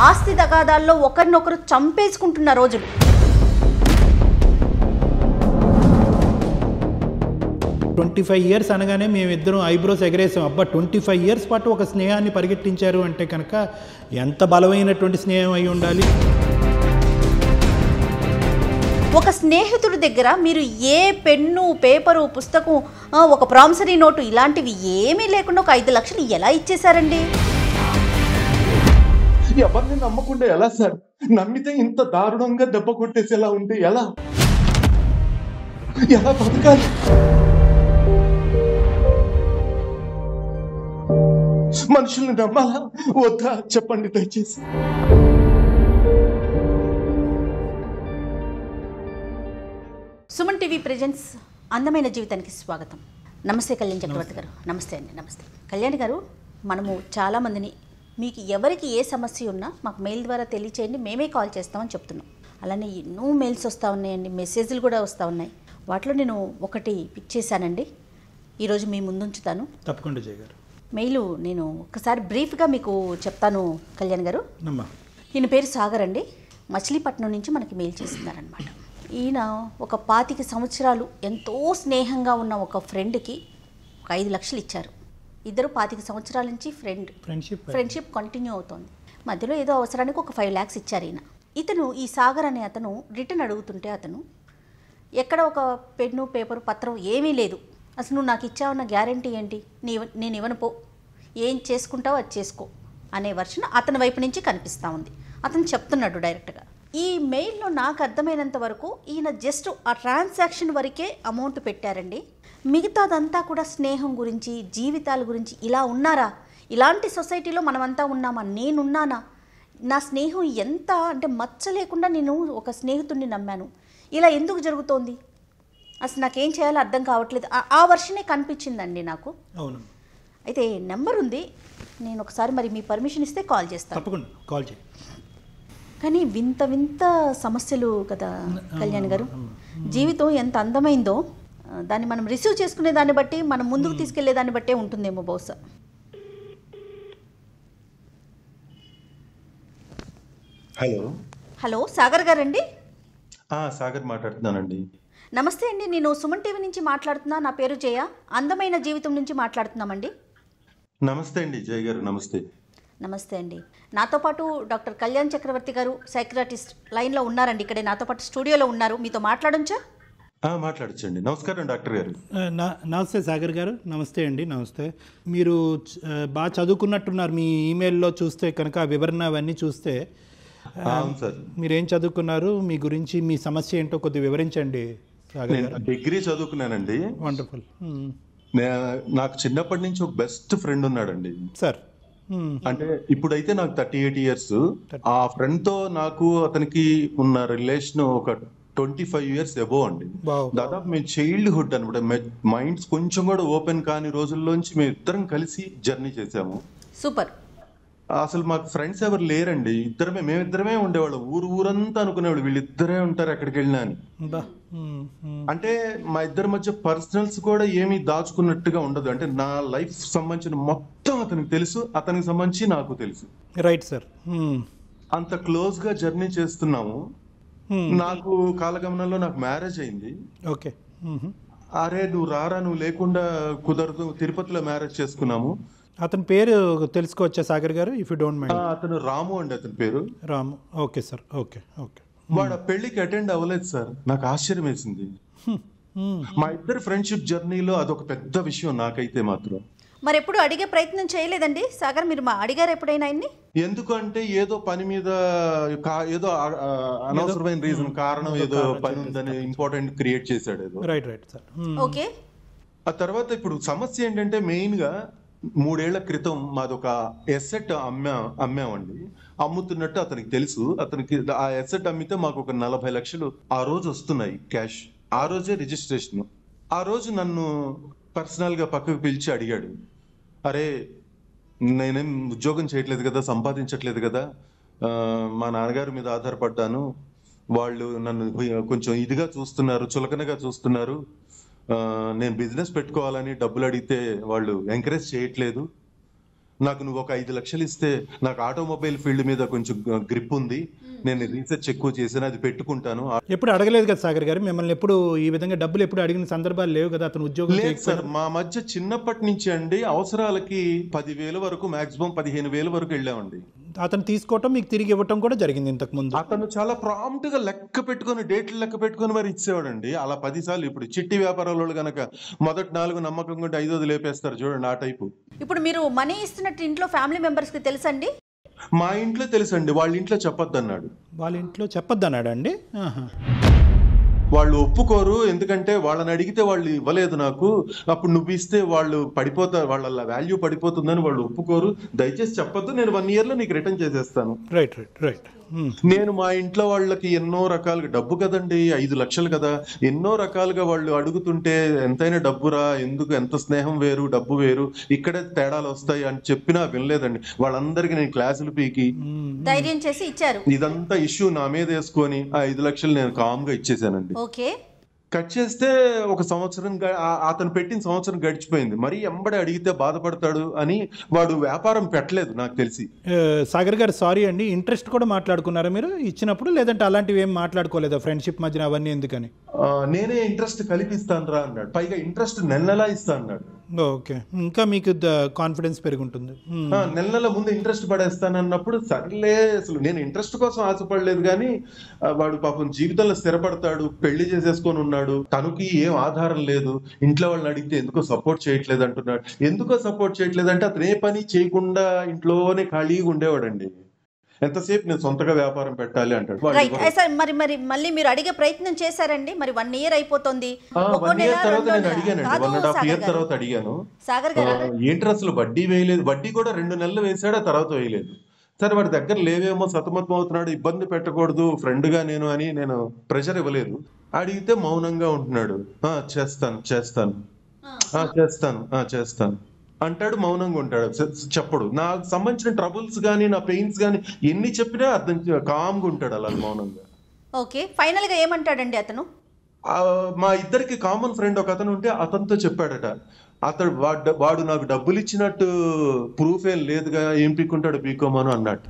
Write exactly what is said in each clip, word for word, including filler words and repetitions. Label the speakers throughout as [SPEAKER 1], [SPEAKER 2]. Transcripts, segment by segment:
[SPEAKER 1] ఆస్తి తగాదాల్లో ఒకరినొకరు చంపేసుకుంటున్న రోజులు.
[SPEAKER 2] ట్వంటీ ఫైవ్ ఇయర్స్ అనగానే మేమిద్దరం ఐబ్రోస్ ఎగరేసాం. అబ్బా ట్వంటీ ఫైవ్ ఇయర్స్ పాటు ఒక స్నేహాన్ని పరిగెట్టించారు అంటే కనుక ఎంత బలమైనటువంటి స్నేహం అయి ఉండాలి.
[SPEAKER 1] ఒక స్నేహితుడి దగ్గర మీరు ఏ పెన్ను, పేపరు, పుస్తకం, ఒక ప్రామిసరీ నోటు ఇలాంటివి ఏమీ లేకుండా ఒక ఐదు లక్షలు ఎలా ఇచ్చేశారండి?
[SPEAKER 3] ఎవరిని నమ్మకుండా ఎలా సార్? నమ్మితే ఇంత దారుణంగా దెబ్బ కొట్టేసేలా ఉంటే ఎలా ఎలా బతకాలి? మనుషుల్ని నమ్మాలా వద్దా చెప్పండి దయచేసి.
[SPEAKER 1] సుమన్ టీవీ ప్రెజెంట్స్ అందమైన జీవితానికి స్వాగతం. నమస్తే కళ్యాణ్ చక్రవర్తి గారు. నమస్తే అండి. నమస్తే కళ్యాణ్ గారు. మనము చాలామందిని మీకు ఎవరికి ఏ సమస్య ఉన్నా మాకు మెయిల్ ద్వారా తెలియచేయండి, మేమే కాల్ చేస్తామని చెప్తున్నాం. అలానే ఎన్నో మెయిల్స్ వస్తూ ఉన్నాయండి, మెసేజ్లు కూడా వస్తూ ఉన్నాయి. వాటిలో నేను ఒకటి పిక్ చేశానండి, ఈరోజు మీ ముందుంచుతాను.
[SPEAKER 2] తప్పకుండా జయ గారు.
[SPEAKER 1] మెయిల్ నేను ఒకసారి బ్రీఫ్గా మీకు చెప్తాను కళ్యాణ్ గారు. ఈయన పేరు సాగర్ అండి, మచిలీపట్నం నుంచి మనకి మెయిల్ చేస్తున్నారనమాట. ఈయన ఒక పాతిక సంవత్సరాలు ఎంతో స్నేహంగా ఉన్న ఒక ఫ్రెండ్కి ఒక ఐదు లక్షలు ఇచ్చారు. ఇద్దరు పాతిక సంవత్సరాల నుంచి ఫ్రెండ్
[SPEAKER 2] ఫ్రెండ్షిప్
[SPEAKER 1] ఫ్రెండ్షిప్ కంటిన్యూ అవుతోంది. మధ్యలో ఏదో అవసరానికి ఒక ఫైవ్ ల్యాక్స్ ఇచ్చారు ఈయన. ఇతను ఈ సాగర్ అనే అతను రిటర్న్ అడుగుతుంటే అతను ఎక్కడ ఒక పెన్ను, పేపరు, పత్రం ఏమీ లేదు. అసలు నువ్వు నాకు ఇచ్చావన్న గ్యారంటీ ఏంటి? నీ నేను ఇవ్వను, పో, ఏం చేసుకుంటావో అది చేసుకో అనే వర్షన్ అతని వైపు నుంచి కనిపిస్తూ ఉంది. అతను చెప్తున్నాడు డైరెక్ట్గా. ఈ మెయిల్లో నాకు అర్థమైనంత వరకు ఈయన జస్ట్ ఆ ట్రాన్సాక్షన్ వరకే అమౌంట్ పెట్టారండి. మిగతాదంతా కూడా స్నేహం గురించి, జీవితాల గురించి. ఇలా ఉన్నారా? ఇలాంటి సొసైటీలో మనమంతా ఉన్నామా? నేనున్నానా? నా స్నేహం ఎంత అంటే మచ్చ లేకుండా నేను ఒక స్నేహితుడిని నమ్మాను. ఇలా ఎందుకు జరుగుతోంది? అసలు నాకేం చేయాలో అర్థం కావట్లేదు. ఆ వర్షనే కనిపించిందండి నాకు.
[SPEAKER 2] అవును.
[SPEAKER 1] అయితే నెంబర్ ఉంది, నేను ఒకసారి మరి మీ పర్మిషన్ ఇస్తే కాల్ చేస్తాను.
[SPEAKER 2] తప్పకుండా కాల్ చేయి.
[SPEAKER 1] కానీ వింత వింత సమస్యలు కదా కళ్యాణ్ గారు. జీవితం ఎంత అందమైందో దాన్ని మనం రిసీవ్ చేసుకునే దాన్ని బట్టి, మనం ముందుకు తీసుకెళ్లే దాన్ని బట్టే ఉంటుందేమో బహుశా.
[SPEAKER 3] హలో
[SPEAKER 1] హలో సాగర్ గారండి?
[SPEAKER 3] సాగర్ మాట్లాడుతున్నానండి.
[SPEAKER 1] నమస్తే అండి, నేను సుమన్ టీవీ నుంచి మాట్లాడుతున్నా. నా పేరు జయ, అందమైన జీవితం నుంచి మాట్లాడుతున్నామండి.
[SPEAKER 3] నమస్తే అండి జయ గారు. నమస్తే.
[SPEAKER 1] నమస్తే అండి. నాతో పాటు డాక్టర్ కళ్యాణ్ చక్రవర్తి గారు, సైక్రాటిస్ట్, లైన్లో ఉన్నారండి. ఇక్కడే నాతో పాటు స్టూడియోలో ఉన్నారు. మీతో మాట్లాడొచ్చా?
[SPEAKER 3] మాట్లాడచ్చండి. నమస్కారం డాక్టర్ గారు.
[SPEAKER 2] నమస్తే సాగర్ గారు. నమస్తే అండి. నమస్తే. మీరు బాగా చదువుకున్నట్టున్నారు. మీ ఈమెయిల్లో చూస్తే కనుక ఆ వివరణ అవన్నీ చూస్తే.
[SPEAKER 3] అవును సార్.
[SPEAKER 2] మీరేం చదువుకున్నారు, మీ గురించి, మీ సమస్య ఏంటో కొద్దిగా వివరించండి.
[SPEAKER 3] డిగ్రీ చదువుకున్నానండి.
[SPEAKER 2] వండర్ఫుల్.
[SPEAKER 3] నాకు చిన్నప్పటి నుంచి ఒక బెస్ట్ ఫ్రెండ్ ఉన్నాడండి
[SPEAKER 2] సార్.
[SPEAKER 3] అంటే ఇప్పుడైతే నాకు థర్టీ ఎయిట్ ఇయర్స్. ఆ ఫ్రెండ్ తో నాకు అతనికి ఉన్న రిలేషన్ ఒక ట్వంటీ ఫైవ్ ఇయర్స్ ఎబో అండి. దాదాపు మేము చైల్డ్హుడ్ అనమాట. మైండ్స్ కొంచెం కూడా ఓపెన్ కాని రోజుల్లోంచి మేము ఇద్దరం కలిసి జర్నీ చేసాము.
[SPEAKER 1] సూపర్.
[SPEAKER 3] అసలు మాకు ఫ్రెండ్స్ ఎవరు లేరండి. ఇద్దరమే, మేమిద్దరమే ఉండేవాళ్ళం. ఊరు ఊరంతా అనుకునేవాళ్ళు వీళ్ళిద్దరే ఉంటారు ఎక్కడికి వెళ్ళినా అని. అంటే మా ఇద్దరి మధ్య పర్సనల్స్ కూడా ఏమీ దాచుకున్నట్టుగా ఉండదు. అంటే నా లైఫ్ సంబంధించిన మొత్తం అతనికి తెలుసు, అతనికి సంబంధించి నాకు తెలుసు.
[SPEAKER 2] Right sir.
[SPEAKER 3] అంత క్లోజ్ గా జర్నీ చేస్తున్నాము. నాకు కాలగమనంలో నాకు మ్యారేజ్ అయింది.
[SPEAKER 2] ఓకే.
[SPEAKER 3] అరే నువ్వు రారా, నువ్వు లేకుండా కుదరదు, తిరుపతిలో మ్యారేజ్ చేసుకున్నాము.
[SPEAKER 2] అతని పేరు తెలుసుకోవచ్చా సాగర్ గారు, ఇఫ్ యూ డోంట్ మైండ్?
[SPEAKER 3] అతను రాము అండి, అతని పేరు
[SPEAKER 2] Ramu. Okay sir. Okay okay.
[SPEAKER 3] వాడు ఆ పెళ్లికి అటెండ్ అవ్వలేదు సార్. నాకు ఆశ్చర్యం వేసింది. మా ఇద్దరు ఫ్రెండ్షిప్ జర్నీలో అదొక పెద్ద విషయం నాకైతే మాత్రం.
[SPEAKER 1] మరి ఎప్పుడు అడిగే ప్రయత్నం చేయలేదండి సాగర్? మీరు మా అడిగారు ఎప్పుడైనా ఆయన్ని?
[SPEAKER 3] ఎందుకంటే ఏదో పని మీద, ఏదో అనవసరమైన రీజన్, కారణం ఏదో పని ఉందని ఇంపార్టెంట్ క్రియేట్ చేశాడు ఏదో.
[SPEAKER 2] Right right sir.
[SPEAKER 1] ఓకే.
[SPEAKER 3] ఆ తర్వాత ఇప్పుడు సమస్య ఏంటంటే మెయిన్ గా మూడేళ్ల క్రితం మాదొక ఎసెట్ అమ్మా అమ్మామండి. అమ్ముతున్నట్టు అతనికి తెలుసు. అతనికి ఆ ఎసెట్ అమ్మితే మాకు ఒక నలభై లక్షలు ఆ రోజు వస్తున్నాయి క్యాష్. ఆ రోజే రిజిస్ట్రేషన్. ఆ రోజు నన్ను పర్సనల్ గా పక్కకు పిలిచి అడిగాడు, అరే నేనేం ఉద్యోగం చేయట్లేదు కదా, సంపాదించట్లేదు కదా, మా నాన్నగారి మీద ఆధారపడ్డాను, వాళ్ళు నన్ను కొంచెం ఇదిగా చూస్తున్నారు, చులకనగా చూస్తున్నారు, నేను బిజినెస్ పెట్టుకోవాలని డబ్బులు అడిగితే వాళ్ళు ఎంకరేజ్ చేయట్లేదు, నాకు నువ్వు ఒక ఐదు లక్షలు ఇస్తే నాకు ఆటోమొబైల్ ఫీల్డ్ మీద కొంచెం గ్రిప్ ఉంది, నేను రీసెర్చ్ ఎక్కువ చేశాను, అది పెట్టుకుంటాను.
[SPEAKER 2] ఎప్పుడు అడగలేదు కదా సాగర్ గారు మిమ్మల్ని, ఎప్పుడు ఈ విధంగా డబ్బులు ఎప్పుడు అడిగిన సందర్భాలు లేవు కదా అతను ఉద్యోగం
[SPEAKER 3] లేదు
[SPEAKER 2] చేయకపోయినా?
[SPEAKER 3] సార్, మా మధ్య చిన్నప్పటి నుంచి అండి అవసరాలకి పదివేల వరకు మాక్సిమం పదిహేను వేల వరకు వెళ్ళామండి.
[SPEAKER 2] అతను తీసుకోవటం మీకు తిరిగి ఇవ్వటం కూడా జరిగింది ఇంతకు ముందు.
[SPEAKER 3] అతను చాలా ప్రాంప్ట్ గా లెక్క పెట్టుకుని డేట్లు లెక్క పెట్టుకుని మరి ఇచ్చేవాడండి. అలా పదిసార్లు ఇప్పుడు చిట్టి వ్యాపారాలు గనక మొదటి నాలుగు నమ్మకంగా ఉంటే ఐదోది లేపేస్తారు చూడండి, ఆ టైపు.
[SPEAKER 1] ఇప్పుడు మీరు మనీ ఇస్తున్నట్టు ఇంట్లో ఫ్యామిలీ మెంబర్స్ కి తెలుసండి?
[SPEAKER 3] మా ఇంట్లో తెలుసండి, వాళ్ళ ఇంట్లో చెప్పొద్దు అన్నాడు.
[SPEAKER 2] వాళ్ళ ఇంట్లో చెప్పొద్దు అన్నాడు అండి?
[SPEAKER 3] వాళ్ళు ఒప్పుకోరు, ఎందుకంటే వాళ్ళని అడిగితే వాళ్ళు ఇవ్వలేదు నాకు, అప్పుడు నువ్వు ఇస్తే వాళ్ళు పడిపోతారు, వాళ్ళ వాల్యూ పడిపోతుందని వాళ్ళు ఒప్పుకోరు, దయచేసి చెప్పొద్దు, నేను వన్ ఇయర్ లో నీకు రిటర్న్ చేసేస్తాను.
[SPEAKER 2] రైట్ రైట్ రైట్
[SPEAKER 3] నేను మా ఇంట్లో వాళ్ళకి ఎన్నో రకాలుగా, డబ్బు కదండి ఐదు లక్షలు కదా, ఎన్నో రకాలుగా వాళ్ళు అడుగుతుంటే ఎంతైనా డబ్బురా, ఎందుకు, ఎంత స్నేహం వేరు డబ్బు వేరు, ఇక్కడే తేడాలు వస్తాయి అని చెప్పినా వినలేదండి. వాళ్ళందరికీ నేను క్లాసులు పీకి
[SPEAKER 1] ధైర్యం చేసి ఇచ్చారు.
[SPEAKER 3] ఇదంతా ఇష్యూ నా మీద వేసుకొని ఆ ఐదు లక్షలు నేను కామ్ గా ఇచ్చేసానండి.
[SPEAKER 1] ఓకే,
[SPEAKER 3] కట్ చేస్తే ఒక సంవత్సరం అతను పెట్టిన సంవత్సరం గడిచిపోయింది. మరి ఎంబడి అడిగితే బాధపడతాడు అని వాడు వ్యాపారం పెట్టలేదు నాకు తెలిసి.
[SPEAKER 2] సాగర్ గారు సారీ అండి, ఇంట్రెస్ట్ కూడా మాట్లాడుకున్నారా మీరు ఇచ్చినప్పుడు, లేదంటే అలాంటివి ఏం మాట్లాడుకోలేదా ఫ్రెండ్షిప్ మధ్యన అవన్నీ ఎందుకని?
[SPEAKER 3] నేనే ఇంట్రెస్ట్ కలిపిస్తాను రా అన్నాడు, పైగా ఇంట్రెస్ట్ నెల నెలా ఇస్తా అన్నాడు.
[SPEAKER 2] ఓకే, ఇంకా మీకు కాన్ఫిడెన్స్ పెరుగుంటుంది.
[SPEAKER 3] నెల నెల ముందు ఇంట్రెస్ట్ పడేస్తాను అన్నప్పుడు సర్లే, అసలు నేను ఇంట్రెస్ట్ కోసం ఆశపడలేదు, కానీ వాడు పాపం జీవితంలో స్థిరపడతాడు, పెళ్లి చేసేసుకొని ఉన్నాడు, తనకి ఏం ఆధారం లేదు, ఇంట్లో వాళ్ళని అడిగితే ఎందుకో సపోర్ట్ చేయట్లేదు అంటున్నాడు. ఎందుకో సపోర్ట్ చేయట్లేదు అంటే అతను ఏ పని చేయకుండా ఇంట్లోనే ఖాళీగా ఉండేవాడండి. ఎంతసేపు నేను సొంతగా వ్యాపారం పెట్టాలి అంటాడు.
[SPEAKER 1] మరి మరి మళ్ళీ మీరు అడిగే ప్రయత్నం చేశారండి? మరి వన్ ఇయర్ అయిపోతుంది,
[SPEAKER 3] వన్ ఇయర్ తర్వాత నేను అడిగానండి, వన్ అండ్ హాఫ్ ఇయర్ తర్వాత అడిగాను,
[SPEAKER 1] సాగర్ గారు
[SPEAKER 3] ఏంటి అసలు వడ్డీ వేయలేదు, వడ్డీ కూడా రెండు నెలలు వేసాడు, ఆ తర్వాత వేయలేదు. సరే వాడి దగ్గర లేవేమో, సతమతం అవుతున్నాడు, ఇబ్బంది పెట్టకూడదు ఫ్రెండ్ గా నేను అని నేను ప్రెషర్ ఇవ్వలేదు. అడిగితే మౌనంగా ఉంటున్నాడు. ఆ చేస్తాను చేస్తాను ఆ చేస్తాను ఆ చేస్తాను అంటాడు, మౌనంగా ఉంటాడు, చెప్పడు. నాకు సంబంధించిన ట్రబుల్స్ గానీ నా పెయిన్స్ గానీ ఎన్ని చెప్పినా అర్థం కామ్గా ఉంటాడు అలా మౌనంగా.
[SPEAKER 1] ఓకే, ఫైనల్ గా ఏమంటాడండి అతను?
[SPEAKER 3] మా ఇద్దరికి కామన్ ఫ్రెండ్ ఒక అతను ఉంటే అతనితో చెప్పాడట, అతడు వాడు వాడు నాకు డబ్బులు ఇచ్చినట్టు ప్రూఫ్ ఏం లేదుగా, ఏం పీక్కుంటాడు పీకోమను అన్నట్టు.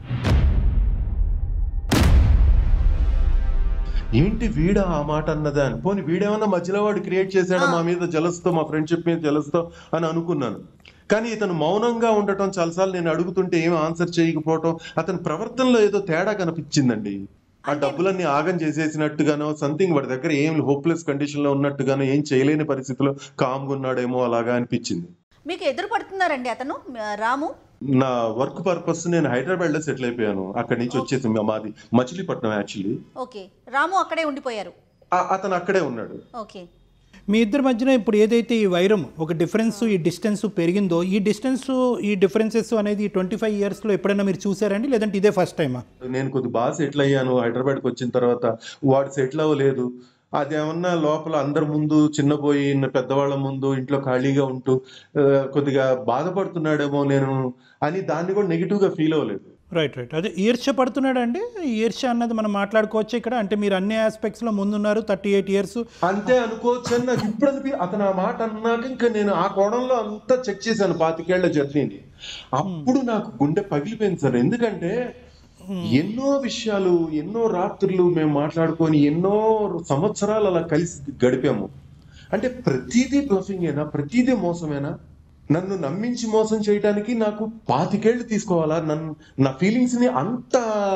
[SPEAKER 3] ఏంటి వీడా ఆ మాట అన్నదా అని, పోనీ వీడేమన్నా మధ్యలో వాడు క్రియేట్ చేశాడా మా మీద జలస్తో, మా ఫ్రెండ్షిప్ మీద జలస్తో అని అనుకున్నాను. కానీ ఇతను మౌనంగా ఉండటం, చాలాసార్లు నేను అడుగుతుంటే ఏం ఆన్సర్ చేయకపోవటం, అతని ప్రవర్తనలో ఏదో తేడా కనిపించిందండి. ఆ డబ్బులన్నీ ఆగం చేసేసినట్టుగానో సంథింగ్, వాడి దగ్గర ఏం హోప్లెస్ కండిషన్ లో ఉన్నట్టుగానో, ఏం చేయలేని పరిస్థితిలో కామ్గా ఉన్నాడేమో అలాగా అనిపించింది.
[SPEAKER 1] మీకు ఎదురు పడుతున్నారండి అతను రాము?
[SPEAKER 3] నా వర్క్ పర్పస్ నేను హైదరాబాద్ లో సెటిల్ అయిపోయాను, అక్కడి నుంచి వచ్చేసి మాది మచిలీపట్నం యాక్చువల్లీ.
[SPEAKER 1] ఓకే, రాము అక్కడే ఉండిపోయారు?
[SPEAKER 3] అతను అక్కడే ఉన్నాడు.
[SPEAKER 1] ఓకే,
[SPEAKER 2] మీ ఇద్దరి మధ్యన ఇప్పుడు ఏదైతే ఈ వైరం, ఒక డిఫరెన్స్, ఈ డిస్టెన్స్ పెరిగిందో, ఈ డిస్టెన్స్, ఈ డిఫరెన్సెస్ అనేది ట్వంటీ ఫైవ్ ఇయర్స్లో ఎప్పుడైనా మీరు చూసారండి, లేదంటే ఇదే ఫస్ట్ టైమా?
[SPEAKER 3] నేను కొద్దిగా బాగా సెటిల్ అయ్యాను హైదరాబాద్కి వచ్చిన తర్వాత, వాడు సెటిల్ అవ్వలేదు. అదేమన్నా లోపల అందరి ముందు చిన్నపోయి పెద్దవాళ్ళ ముందు ఇంట్లో ఖాళీగా ఉంటూ కొద్దిగా బాధపడుతున్నాడేమో నేను అని దాన్ని కూడా నెగిటివ్ గా ఫీల్ అవ్వలేదు.
[SPEAKER 2] రైట్ రైట్ అదే ఈర్ష్య పడుతున్నాడు అండి. ఈర్ష్య అన్నది మనం మాట్లాడుకోవచ్చు ఇక్కడ, అంటే మీరు అన్ని ఆస్పెక్ట్స్ లో ముందున్నారు, థర్టీ ఎయిట్ ఇయర్స్
[SPEAKER 3] అంతే అనుకోవచ్చు అని నాకు ఇప్పుడు అనిపి, అతను ఆ మాట అన్నాక ఇంకా నేను ఆ కోణంలో అంతా చెక్ చేశాను పాతికేళ్ల జర్నీని. అప్పుడు నాకు గుండె పగిలిపోయింది సార్, ఎందుకంటే ఎన్నో విషయాలు, ఎన్నో రాత్రులు మేము మాట్లాడుకొని ఎన్నో సంవత్సరాలు అలా కలిసి గడిపాము. అంటే ప్రతిదీ బ్లఫింగేనా, ప్రతిదీ మోసమేనా? నన్ను నమ్మించి మోసం చేయడానికి నాకు పాతికేళ్లు తీసుకోవాలా? నన్ను నా ఫీలింగ్స్ ని అంత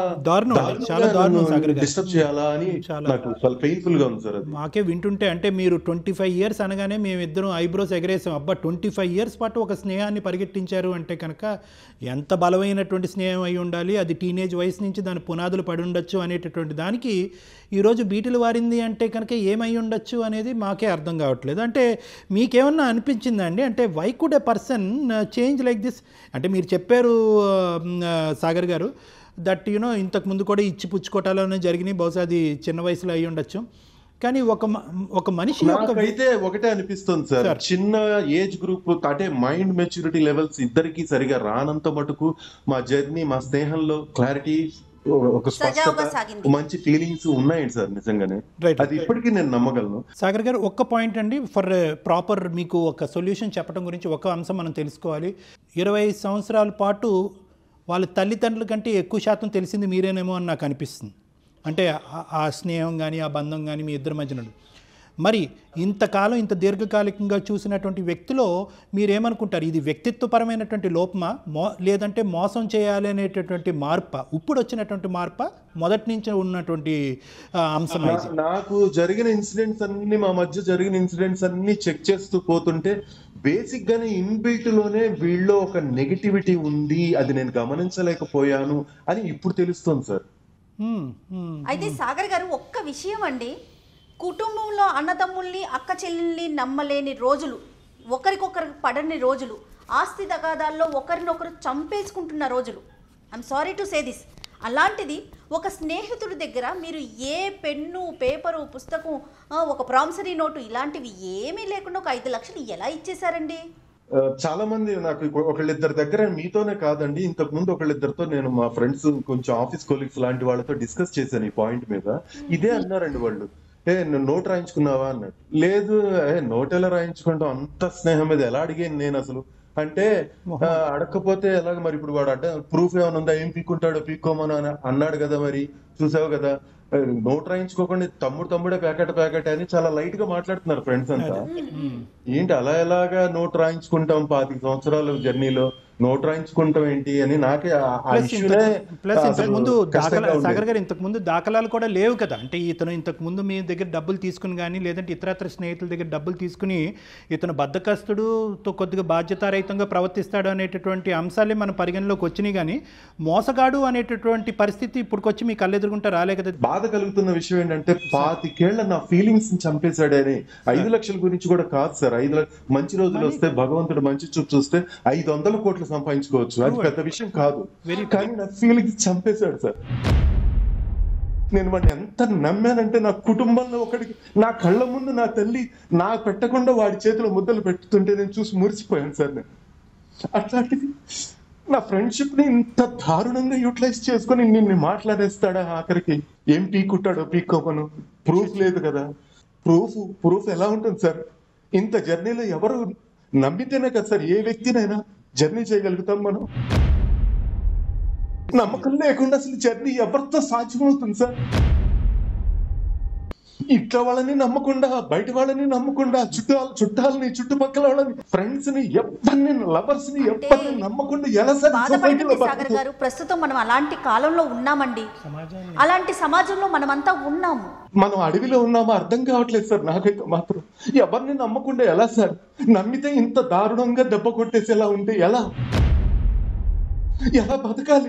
[SPEAKER 3] డిస్టర్బ్ చేయాలా అని నాకు చాలా పెయిన్ఫుల్ గా ఉంది సార్. అది
[SPEAKER 2] మాకే వింటుంటే, అంటే మీరు ట్వంటీ ఫైవ్ ఇయర్స్ అనగానే మేమిద్దరం ఐబ్రోస్ ఎగరేసాం, అబ్బా ట్వంటీ ఫైవ్ ఇయర్స్ పాటు ఒక స్నేహాన్ని పరిగెట్టించారు అంటే కనుక ఎంత బలమైనటువంటి స్నేహం అయి ఉండాలి, అది టీనేజ్ వయసు నుంచి దాని పునాదులు పడి ఉండొచ్చు అనేటటువంటి దానికి ఈరోజు బీటులు వారింది అంటే కనుక ఏమై ఉండొచ్చు అనేది మాకే అర్థం కావట్లేదు. అంటే మీకేమన్నా అనిపించిందా అండి, అంటే why could a person change like this? అంటే మీరు చెప్పారు సాగర్ గారు దట్ యూనో ఇంతకు ముందు కూడా ఇచ్చి పుచ్చుకోటాలోనే జరిగినాయి, బహుశా అది చిన్న వయసులో అయి ఉండొచ్చు, కానీ ఒక ఒక మనిషి
[SPEAKER 3] అయితే ఒకటే అనిపిస్తుంది సార్, చిన్న ఏజ్ గ్రూప్ అంటే మైండ్ మెచ్యూరిటీ లెవెల్స్ ఇద్దరికి సరిగా రానంత మటుకు మా జర్నీ, మా స్నేహంలో క్లారిటీ ఒక
[SPEAKER 1] సజావుగా
[SPEAKER 3] స్పష్టత,
[SPEAKER 1] సాగింది.
[SPEAKER 3] మంచి ఫీలింగ్స్ ఉన్నాయండి సార్ నిజంగానే.
[SPEAKER 2] Right.
[SPEAKER 3] అది ఇప్పటికీ నేను నమ్మగలను.
[SPEAKER 2] సాగర్ గారు ఒక్క పాయింట్ అండి, ఫర్ ప్రాపర్ మీకు ఒక సొల్యూషన్ చెప్పడం గురించి ఒక అంశం మనం తెలుసుకోవాలి. ఇరవై ఐదు సంవత్సరాల పాటు వాళ్ళ తల్లిదండ్రుల కంటే ఎక్కువ శాతం తెలిసింది మీరేనేమో అని నాకు అనిపిస్తుంది. అంటే ఆ- ఆ స్నేహం కానీ ఆ బంధం కానీ మీ ఇద్దరి మధ్యన. మరి ఇంతకాలం ఇంత దీర్ఘకాలికంగా చూసినటువంటి వ్యక్తిలో మీరేమనుకుంటారు, ఇది వ్యక్తిత్వపరమైనటువంటి లోపమా, మో లేదంటే మోసం చేయాలి అనేటటువంటి మార్ప, ఇప్పుడు వచ్చినటువంటి మార్ప, మొదటి నుంచి ఉన్నటువంటి ఆ, అంశం ఇది?
[SPEAKER 3] నా- నాకు జరిగిన ఇన్సిడెంట్స్ అన్ని మా మధ్య జరిగిన ఇన్సిడెంట్స్ అన్ని చెక్ చేస్తూ పోతుంటే బేసిక్ గానే ఇన్బిల్ట్ లోనే వీళ్ళలో ఒక నెగటివిటీ ఉంది, అది నేను గమనించలేకపోయాను అని ఇప్పుడు తెలుస్తుంది సార్.
[SPEAKER 2] హ్మ్, హ్మ్.
[SPEAKER 1] అయితే సాగర్ గారు ఒక్క విషయం అండి, కుటుంబంలో అన్నదమ్ముల్ని అక్క చెల్లెల్ని నమ్మలేని రోజులు, ఒకరికొకరు పడని రోజులు, ఆస్తి తగాదాల్లో ఒకరినొకరు చంపేసుకుంటున్న రోజులు. I'm sorry to say this. అలాంటిది ఒక స్నేహితుడి దగ్గర మీరు ఏ పెన్ను, పేపరు, పుస్తకం, ఆ, ఒక ప్రామిసరీ నోటు ఇలాంటివి ఏమీ లేకుండా ఒక ఐదు లక్షలు ఎలా ఇచ్చేశారండి?
[SPEAKER 3] ఆ, చాలా మంది నాకు ఇక- ఒకళ్ళిద్దరి దగ్గర, మీతోనే కాదండి, ఇంతకు ముందు ఒకళ్ళిద్దరితో నేను మా ఫ్రెండ్స్ కొంచెం ఆఫీస్ కొలీగ్స్ లాంటి వాళ్ళతో డిస్కస్ చేశాను ఈ పాయింట్ మీద. ఇదే అన్నారండి వాళ్ళు, ఏ నువ్వు నోట్ రాయించుకున్నావా అన్నాడు. లేదు, ఏ నోట్ ఎలా రాయించుకుంటాం, అంత స్నేహం మీద ఎలా అడిగాను నేను అసలు అంటే, ఆ, అడగకపోతే ఎలాగ మరి, ఇప్పుడు వాడు అడ్డ ప్రూఫ్ ఏమైనా ఉందా, ఏం పీక్కుంటాడో పీక్కోమని అని అన్నాడు కదా, మరి చూసావు కదా, ఆ, నోట్ రాయించుకోకుండా తమ్ముడు తమ్ముడే ప్యాకెట్ ప్యాకెట్ అని చాలా లైట్ గా మాట్లాడుతున్నారు ఫ్రెండ్స్ అంతా. ఏంటి అలా ఎలాగా నోట్ రాయించుకుంటాం, పాతిక సంవత్సరాల జర్నీలో నోట్ రాయించుకుంటాం ఏంటి అని నాకే ఆ- ఆ
[SPEAKER 2] ప్లస్
[SPEAKER 3] ఇష్యూనే
[SPEAKER 2] ప్లస్
[SPEAKER 3] అసలు
[SPEAKER 2] ఇంతకు ముందు
[SPEAKER 3] కష్టంగా
[SPEAKER 2] దాఖలా
[SPEAKER 3] ఉండేది.
[SPEAKER 2] సాగర్ గారు ఇంతకు ముందు దాఖలాలు కూడా లేవు కదా. అంటే ఇతను ఇంతకు ముందు మీ దగ్గర డబ్బులు తీసుకుని కానీ లేదంటే ఇతరత్ర స్నేహితుల దగ్గర డబ్బులు తీసుకుని ఇతను బద్దకస్తుడుతో కొద్దిగా బాధ్యతారహితంగా ప్రవర్తిస్తాడు అనేటటువంటి అంశాలే మన పరిగణలోకి వచ్చినాయి, కానీ మోసగాడు అనేటటువంటి పరిస్థితి ఇప్పుడుకొచ్చి మీ కళ్ళెదురుగుంటే రాలే కదా.
[SPEAKER 3] బాధ కలుగుతున్న విషయం ఏంటంటే పాతికేళ్ల నా ఫీలింగ్స్ ని చంపేశాడని. ఐదు లక్షల గురించి కూడా కాదు సార్, ఐదు లక్ష మంచి రోజులు వస్తే భగవంతుడు మంచి చూపు చూస్తే ఐదు వందల కోట్లు సంపాదించుకోవచ్చు, అది పెద్ద విషయం కాదు. కానీ నా ఫీలింగ్స్ చంపేశాడు సార్. నేను వాడిని ఎంత నమ్మానంటే, నా కుటుంబంలో ఒకడికి నా కళ్ళ ముందు నా తల్లి నా పెట్టకుండా వాడి చేతిలో ముద్దలు పెట్టుతుంటే నేను చూసి మురిసిపోయాను సార్. నేను అట్లాంటిది నా ఫ్రెండ్షిప్ ని ఇంత దారుణంగా యూటిలైజ్ చేసుకొని నిన్ను మాట్లాడేస్తాడా, ఆఖరికి ఏం పీక్కుంటాడో పీక్కోమను, ప్రూఫ్ లేదు కదా. ప్రూఫ్ ప్రూఫ్ ఎలా ఉంటుంది సార్? ఇంత జర్నీలో ఎవరు నమ్మితేనే కదా సార్ ఏ వ్యక్తినైనా జర్నీ చేయగలుగుతాం మనం. నమ్మకం లేకుండా అసలు జర్నీ ఎవరితో సాధ్యమవుతుంది సార్? ఇంట్లో వాళ్ళని నమ్మకుండా, బయట వాళ్ళని నమ్మకుండా, చుట్టాల చుట్టాలని, చుట్టుపక్కల వాళ్ళని, ఫ్రెండ్స్ ని, ఎవరిని, లవర్స్ ని, ఎవరిని నమ్మకుండా ఎలా సార్ సొసైటీలో
[SPEAKER 1] బాధపడకండి సాగర్
[SPEAKER 3] బతుకుతాం?
[SPEAKER 1] గారు, ప్రస్తుతం మనం అలాంటి కాలంలో ఉన్నామండి, అలాంటి సమాజంలో మనమంతా ఉన్నాము.
[SPEAKER 3] మనం అడవిలో ఉన్నామో అర్థం కావట్లేదు సార్ నాకైతే మాత్రం. ఎవరిని నమ్మకుండా ఎలా సార్? నమ్మితే ఇంత దారుణంగా దెబ్బ కొట్టేసేలా ఉంటే ఎలా ఎలా బతకాలి?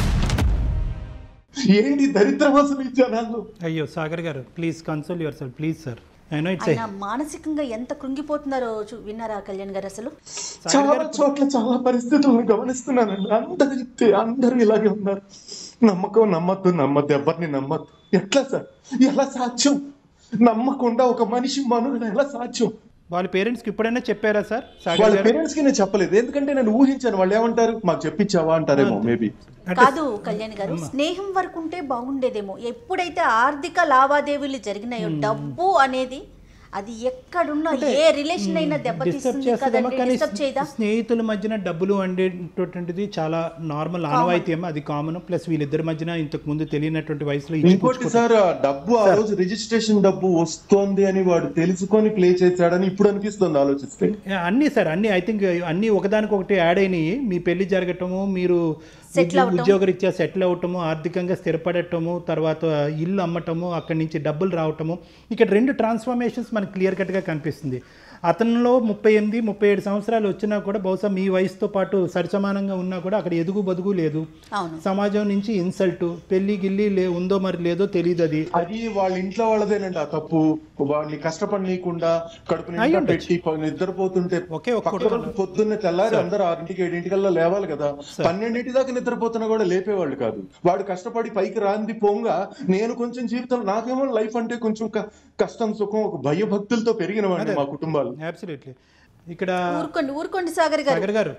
[SPEAKER 3] ఏంటి దరిద్రం అసలు ఈ జనాల్లో?
[SPEAKER 2] అయ్యో Sagar garu, please console yourself please sir.
[SPEAKER 1] ఆయన మానసికంగా ఎంత కృంగిపోతున్నారో చూ- విన్నారా కళ్యాణ్ గారు? అసలు
[SPEAKER 3] చాలా చోట్ల చాలా పరిస్థితులను గమనిస్తున్నానండి. అందరు చెప్తే అందరూ ఇలాగే ఉన్నారు. నమ్మకం నమ్మద్దు, నమ్మద్దు, ఎవరిని నమ్మద్దు. ఎట్లా సార్? ఎలా సాధ్యం? నమ్మకుండా ఒక మనిషి మనుగడ ఎలా సాధ్యం?
[SPEAKER 2] వాళ్ళ పేరెంట్స్కి ఇప్పుడైనా చెప్పారా సార్ సాగర్
[SPEAKER 3] వాళ్ళ
[SPEAKER 2] గారు?
[SPEAKER 3] పేరెంట్స్ కి నేను చెప్పలేదు, ఎందుకంటే నేను ఊహించాను వాళ్ళు ఏమంటారు, మాకు చెప్పించావా అంటారేమో మేబీ.
[SPEAKER 1] కాదు కళ్యాణ్ గారు, స్నేహం వరకు ఉంటే బాగుండేదేమో. ఎప్పుడైతే ఆర్థిక లావాదేవీలు జరిగినాయో, డబ్బు అనేది అది ఎక్కడున్నా ఏ రిలేషన్ అయినా
[SPEAKER 2] డిస్టర్బ్
[SPEAKER 1] దెబ్బతీస్తుంది
[SPEAKER 2] చేస్తుందేమో,
[SPEAKER 1] కదండి,
[SPEAKER 2] కానీ
[SPEAKER 1] డిస్టర్బ్ చేయదా?
[SPEAKER 2] స్నేహితుల మధ్యన డబ్బులు అండేటటువంటిది చాలా నార్మల్ ఆనవాయితీ ఏమో, అది కామన్. ప్లస్ వీళ్ళిద్దరి మధ్యన ఇంతకు ముందు తెలియనటువంటి వయసులో ఇచ్చి
[SPEAKER 3] ఇంకోటి
[SPEAKER 2] పుచ్చుకోవటం.
[SPEAKER 3] సార్, ఆ డబ్బు ఆ రోజు రిజిస్ట్రేషన్ డబ్బు వస్తోంది అని వాడు తెలుసుకొని ప్లే చేశాడని ఇప్పుడు అనిపిస్తుంది ఆలోచిస్తే.
[SPEAKER 2] అన్నీ సార్ అన్నీ ఐ థింక్ అన్నీ ఒకదానికొకటి యాడ్ అయినాయి. మీ పెళ్లి జరగటము, మీరు
[SPEAKER 1] Settle
[SPEAKER 2] ఉద్యో-
[SPEAKER 1] అవటం.
[SPEAKER 2] ఉద్యోగరీత్యా సెటిల్ అవటము, ఆర్థికంగా స్థిరపడటము, తర్వాత ఇల్లు అమ్మటము, అక్కడి నుంచి డబ్బులు రావటము, ఇక్కడ రెండు ట్రాన్స్ఫర్మేషన్స్ మనకి క్లియర్ కట్గా కనిపిస్తుంది. అతనిలో ముప్పై ఎనిమిది ముప్పై ఏడు సంవత్సరాలు వచ్చినా కూడా బహుశా మీ వయసుతో పాటు సరిసమానంగా ఉన్నా కూడా అక్కడ ఎదుగు బదుగు లేదు.
[SPEAKER 1] అవును.
[SPEAKER 2] సమాజం నుంచి ఇన్సల్ట్, పెళ్లి గిల్లి లే ఉందో మరి లేదో తెలియదు. అది
[SPEAKER 3] అది వాళ్ళ ఇంట్లో వాళ్ళదేనండి ఆ తప్పు. వాళ్ళని కష్టపడనీయకుండా కడుపు నిండా
[SPEAKER 2] అయ్యుండొచ్చు.
[SPEAKER 3] పెట్టి ప- నిద్రపోతుంటే
[SPEAKER 2] ఒకే ఒక్క
[SPEAKER 3] పక్క రోజు పొద్దున్నే తెల్లారి అందరూ ఆరింటికి ఏడింటికల్లా లేవాలి కదా, పన్నెండింటి దాకా నిద్రపోతున్నా కూడా లేపేవాళ్ళు కాదు. వాడు కష్టపడి పైకి రాంది పోంగా నేను కొంచెం జీవితం, నాకేమో లైఫ్ అంటే కొంచెం క- కష్టం సుఖం ఒక భయభక్తులతో పెరిగిన వాడిని మా కుటుంబాలు.
[SPEAKER 2] అబ్సల్యూట్లీ. ఇక్కడ
[SPEAKER 1] ఊరుకోండి ఊరుకోండి సాగర్ గారు.
[SPEAKER 2] సాగర్ గారు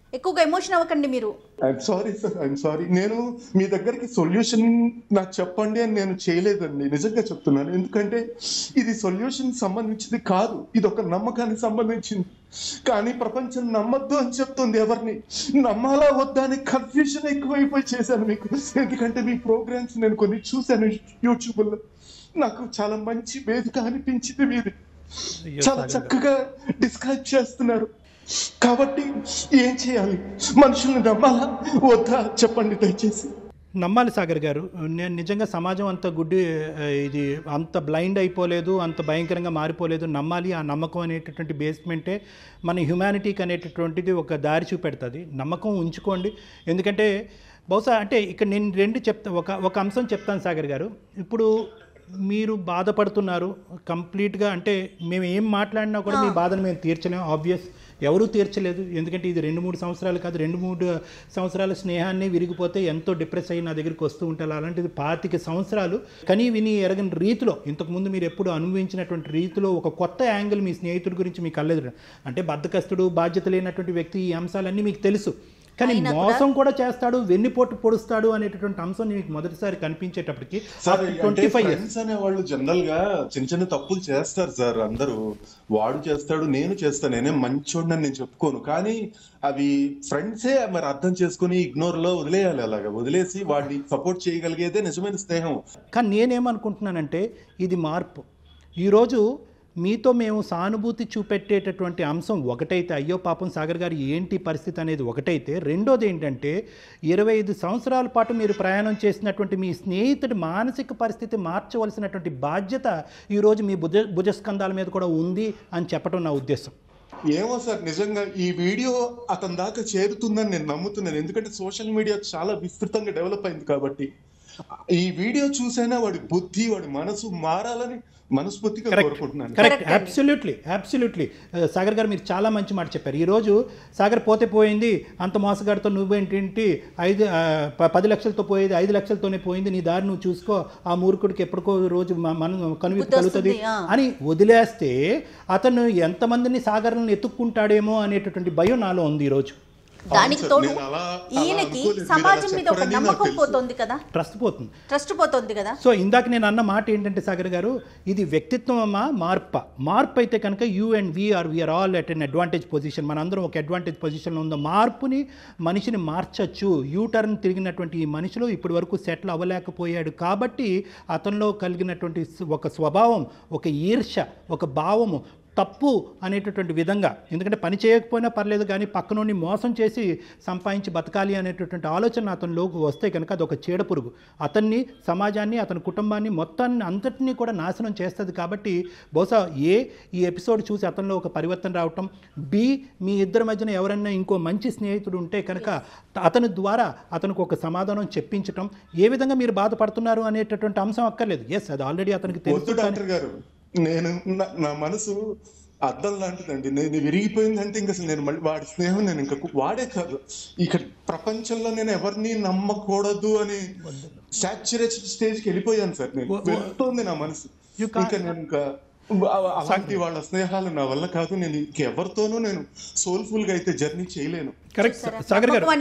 [SPEAKER 1] ఎక్కువగా ఎమోషన్ అవ్వకండి మీరు.
[SPEAKER 3] I'm sorry sir, I'm sorry. నేను మీ దగ్గరికి సొల్యూషన్ నాకు చెప్పండి అని నేను చేయలేదండి, నిజంగా చెప్తున్నాను. ఎందుకంటే ఇది సొల్యూషన్ సంబంధించింది కాదు, ఇది ఒక నమ్మకానికి సంబంధించింది. కానీ ప్రపంచం నమ్మద్దు అని చెప్తుంది. ఎవరిని నమ్మాలా వద్దా అని కన్ఫ్యూజన్ ఎక్కువైపోయి చేశాను మీకు. ఎందుకంటే మీ ప్రోగ్రామ్స్ నేను కొన్ని చూశాను యూట్యూబ్ లో, నాకు చాలా మంచి వేదిక అనిపించింది. మీది చాలా చక్కగా డిస్క్రైబ్ చేస్తున్నారు. కాబట్టి ఏం చేయాలి? మనుషుల్ని నమ్మాలా వద్దా చెప్పండి దయచేసి.
[SPEAKER 2] నమ్మాలి సాగర్ గారు. నేను నిజంగా సమాజం అంత గుడ్డి, ఇది అంత బ్లైండ్ అయిపోలేదు, అంత భయంకరంగా మారిపోలేదు. నమ్మాలి. ఆ నమ్మకం అనేటటువంటి బేస్మెంటే మన హ్యుమానిటీకి అనేటటువంటిది ఒక దారి చూపెడుతుంది. నమ్మకం ఉంచుకోండి. ఎందుకంటే బహుశా అంటే ఇక్కడ నేను రెండు చెప్తా, ఒక ఒక అంశం చెప్తాను సాగర్ గారు. ఇప్పుడు మీరు బాధపడుతున్నారు కంప్లీట్గా, అంటే మేము ఏం మాట్లాడినా కూడా మీ బాధను మేము తీర్చలేము. ఆబ్వియస్, ఎవరూ తీర్చలేదు. ఎందుకంటే ఇది రెండు మూడు సంవత్సరాలు కాదు, రెండు మూడు సంవత్సరాల స్నేహాన్ని విరిగిపోతే ఎంతో డిప్రెస్ అయ్యి నా దగ్గరికి వస్తూ ఉంటారు. అలాంటిది పాతిక సంవత్సరాలు కనీ విని ఎరగని రీతిలో, ఇంతకుముందు మీరు ఎప్పుడు అనుభవించినటువంటి రీతిలో ఒక కొత్త యాంగిల్ మీ స్నేహితుడి గురించి మీకు కలదు. అంటే బద్ధకస్తుడు, బాధ్యత లేనటువంటి వ్యక్తి, ఈ అంశాలన్నీ మీకు తెలుసు. కానీ మోసం కూడా చేస్తాడు, వెన్నుపోటు పొడుస్తాడు అనేటటువంటి అంశం మీకు మొదటిసారి కనిపించేటప్పటికి ట్వంటీ ఫైవ్ ఇయర్స్
[SPEAKER 3] అనే వాళ్ళు జనరల్ గా చిన్న చిన్న తప్పులు చేస్తారు సార్. అందరూ వాడు చేస్తాడు, నేను చేస్తాను, నేనే మంచోడిని నేను చెప్పుకోను. కానీ అవి ఫ్రెండ్సే మరి అర్థం చేసుకుని ఇగ్నోర్ లో వదిలేయాలి. అలాగా వదిలేసి వాడిని సపోర్ట్ చేయగలిగేదే నిజమైన స్నేహం.
[SPEAKER 2] కానీ నేనేమనుకుంటున్నానంటే ఇది మార్పు. ఈరోజు మీతో మేము సానుభూతి చూపెట్టేటటువంటి అంశం ఒకటైతే, అయ్యో పాపం సాగర్ గారు ఏంటి పరిస్థితి అనేది ఒకటైతే, రెండోది ఏంటంటే ఇరవై ఐదు సంవత్సరాల పాటు మీరు ప్రయాణం చేసినటువంటి మీ స్నేహితుడి మానసిక పరిస్థితి మార్చవలసినటువంటి బాధ్యత ఈరోజు మీ భుజ భుజస్కంధాల మీద కూడా ఉంది అని చెప్పడం నా ఉద్దేశం.
[SPEAKER 3] ఏమో సార్, నిజంగా ఈ వీడియో అతని దాకా చేరుతుందని నేను నమ్ముతున్నాను. ఎందుకంటే సోషల్ మీడియా చాలా విస్తృతంగా డెవలప్ అయింది కాబట్టి ఈ వీడియో చూసైనా వాడి బుద్ధి, వాడి మనసు మారాలని మనస్ఫూర్తిగా కోరుకుంటున్నాను.
[SPEAKER 2] కరెక్ట్, అబ్సల్యూట్లీ అబ్సల్యూట్లీ సాగర్ గారు మీరు చాలా మంచి మాట చెప్పారు. ఈరోజు సాగర్ పోతే పోయింది, అంత మోసగాడితో నువ్వేంటి, ఐదు పది లక్షలతో పోయేది ఐదు లక్షలతోనే పోయింది, నీ దారి నువ్వు చూసుకో, ఆ మూర్ఖుడికి ఎప్పటికో రోజు మనం కనువిప్పు కలుగుతుంది అని వదిలేస్తే అతను ఎంతమందిని సాగర్లను ఎత్తుక్కుంటాడేమో అనేటటువంటి భయం నాలో ఉంది ఈరోజు.
[SPEAKER 1] దానికి తోడు ఈయనకి సమాజం మీద ఒక నమ్మకం పోతుంది కదా,
[SPEAKER 2] ట్రస్ట్ పోతుంది
[SPEAKER 1] ట్రస్ట్ పోతుంది కదా.
[SPEAKER 2] సో ఇందాక నేను అన్న మాట ఏంటంటే సాగర్ గారు, ఇది వ్యక్తిత్వమా మార్ప? మార్పు అయితే కనుక you and we're we're all at an advantage position. మనందరం ఒక అడ్వాంటేజ్ పొజిషన్లో ఉందో. మార్పుని మనిషిని మార్చచ్చు. యూ టర్న్ తిరిగినటువంటి ఈ మనిషిలో ఇప్పటి వరకు సెటిల్ అవ్వలేకపోయాడు కాబట్టి అతనిలో కలిగినటువంటి ఒక స్వభావం, ఒక ఈర్ష్య, ఒక భావము, తప్పు అనేటటువంటి విధంగా, ఎందుకంటే పని చేయకపోయినా పర్లేదు కానీ పక్కనోని మోసం చేసి సంపాదించి బతకాలి అనేటటువంటి ఆలోచన అతనిలోకి వస్తే కనుక అది ఒక చీడ పురుగు. అతన్ని, సమాజాన్ని, అతని కుటుంబాన్ని మొత్తాన్ని అంతటినీ కూడా నాశనం చేస్తుంది. కాబట్టి బహుశా ఏ ఈ ఎపిసోడ్ చూసి అతనిలో ఒక పరివర్తన రావటం, బి మీ ఇద్దరి మధ్యన ఎవరైనా ఇంకో మంచి స్నేహితుడు ఉంటే కనుక అతని ద్వారా అతనికి ఒక సమాధానం చెప్పించటం, ఏ విధంగా మీరు బాధపడుతున్నారు అనేటటువంటి అంశం అక్కర్లేదు. ఎస్, అది ఆల్రెడీ అతనికి తెలుసు.
[SPEAKER 3] డాక్టర్ గారు, నేను నా మనసు అద్దం లాంటిదండి. నేను విరిగిపోయిందంటే ఇంకా అసలు నేను మళ్ళీ వాడి స్నేహం నేను ఇంకా వాడే కాదు, ఇక్కడ ప్రపంచంలో నేను ఎవరిని నమ్మకూడదు అని సాచురేషన్ స్టేజ్కి వెళ్ళిపోయాను సార్. నేను వెళ్తుంది నా మనసు. ఇంకా నేను ఇంకా అలాంటి వాళ్ళ స్నేహాలు నా వల్ల కాదు. నేను ఇంకెవరితోనూ నేను సోల్ఫుల్ గా అయితే జర్నీ చేయలేను.
[SPEAKER 2] కరెక్ట్ సాగర్ గారు,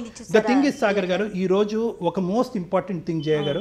[SPEAKER 2] ద థింగ్ ఇస్ సాగర్ గారు, ఈ రోజు ఒక మోస్ట్ ఇంపార్టెంట్ థింగ్ జయ గారు,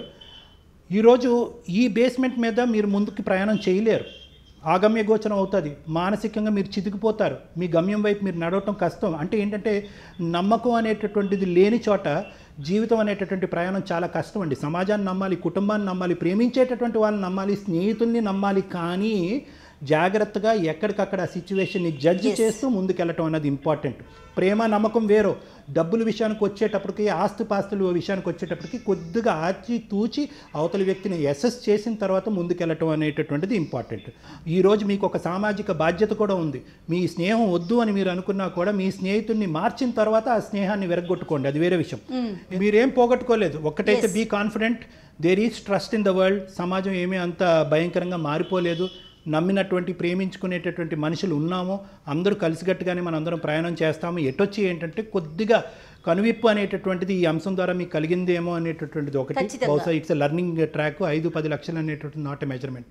[SPEAKER 2] ఈరోజు ఈ బేస్మెంట్ మీద మీరు ముందుకు ప్రయాణం చేయలేరు. ఆగమ్య గోచరం అవుతుంది. మానసికంగా మీరు చితికిపోతారు. మీ గమ్యం వైపు మీరు నడవటం కష్టం. అంటే ఏంటంటే నమ్మకం అనేటటువంటిది లేని చోట జీవితం అనేటటువంటి ప్రయాణం చాలా కష్టం అండి. సమాజాన్ని నమ్మాలి, కుటుంబాన్ని నమ్మాలి, ప్రేమించేటటువంటి వాళ్ళని నమ్మాలి, స్నేహితుల్ని నమ్మాలి. కానీ జాగ్రత్తగా ఎక్కడికక్కడ ఆ సిచ్యువేషన్ని జడ్జి చేస్తూ ముందుకెళ్ళటం అన్నది ఇంపార్టెంట్. ప్రేమ, నమ్మకం వేరో. డబ్బుల విషయానికి వచ్చేటప్పటికి, ఆస్తిపాస్తుల విషయానికి వచ్చేటప్పటికి కొద్దిగా ఆచి తూచి అవతలి వ్యక్తిని అసెస్ చేసిన తర్వాత ముందుకెళ్ళటం అనేటటువంటిది ఇంపార్టెంట్. ఈరోజు మీకు ఒక సామాజిక బాధ్యత కూడా ఉంది. మీ స్నేహం వద్దు అని మీరు అనుకున్నా కూడా మీ స్నేహితుడిని మార్చిన తర్వాత ఆ స్నేహాన్ని విరగొట్టుకోండి, అది వేరే విషయం. మీరేం పోగొట్టుకోలేదు. ఒక్కటైతే be confident, there is trust in the world. సమాజం ఏమీ అంత భయంకరంగా మారిపోలేదు. నమ్మినటువంటి, ప్రేమించుకునేటటువంటి మనుషులు ఉన్నాము. అందరూ కలిసికట్టుగానే మనం అందరం ప్రయాణం చేస్తాము. ఎటొచ్చి ఏంటంటే కొద్దిగా కనువిప్పు అనేటటువంటిది ఈ అంశం ద్వారా మీకు కలిగిందేమో అనేటటువంటిది ఒకటి. బహుశా ఇట్స్ లర్నింగ్ ట్రాక్. ఐదు పది లక్షలు అనేటటువంటి నాట్ ఎ మెజర్మెంట్.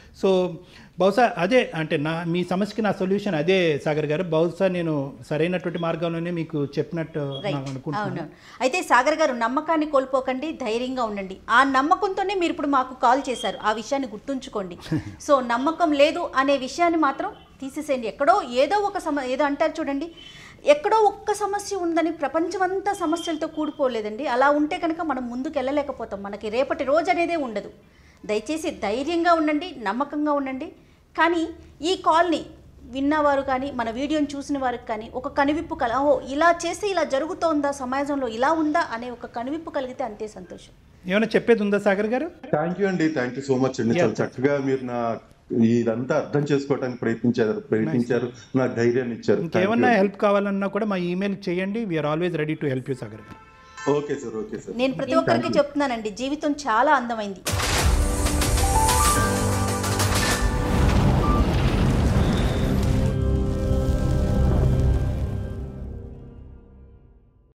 [SPEAKER 2] సో బహుశా అదే అంటే నా మీ సమస్యకి నా సొల్యూషన్ అదే సాగర్ గారు. బహుశా నేను సరైనటువంటి మార్గంలోనే మీకు చెప్పినట్టు నాకు అనుకుంటున్నాను.
[SPEAKER 1] అవును. అయితే సాగర్ గారు నమ్మకాన్ని కోల్పోకండి, ధైర్యంగా ఉండండి. ఆ నమ్మకంతోనే మీరు ఇప్పుడు మాకు కాల్ చేశారు, ఆ విషయాన్ని గుర్తుంచుకోండి. సో నమ్మకం లేదు అనే విషయాన్ని మాత్రం తీసేసేయండి. ఎక్కడో ఏదో ఒక సమ ఏదో అంటారు చూడండి, ఎక్కడో ఒక్క సమస్య ఉందని ప్రపంచమంతా సమస్యలతో కూడిపోలేదండి. అలా ఉంటే కనుక మనం ముందుకు వెళ్ళలేకపోతాం, మనకి రేపటి రోజు అనేదే ఉండదు. దయచేసి ధైర్యంగా ఉండండి, నమ్మకంగా ఉండండి. కానీ ఈ కాల్ని విన్నవారు కానీ మన వీడియోని చూసిన వారికి కానీ ఒక కనువిప్పు కల ఓ ఇలా చేస్తే ఇలా జరుగుతోందా, సమాజంలో ఇలా ఉందా అనే ఒక కనువిప్పు కలిగితే అంతే సంతోషం.
[SPEAKER 2] ఏమైనా చెప్పేది ఉందా సాగర్ గారు?
[SPEAKER 3] థ్యాంక్ యూ అండి, థ్యాంక్ యూ సో మచ్ అండి. చాలా చక్కగా మీరు నా ఇదంతా అర్థం చేసుకోవడానికి ప్రయత్నించారు ప్రయత్నించారు నాకు ధైర్యాన్ని ఇచ్చారు.
[SPEAKER 2] ఇంకేమన్నా హెల్ప్ కావాలన్నా కూడా మా ఈమెయిల్ చేయండి, we're always ready to help you Sagar garu.
[SPEAKER 3] Okay sir, okay sir.
[SPEAKER 1] నేను ప్రతి ఒక్కరికి చెప్తున్నానండి, జీవితం చాలా అందమైంది.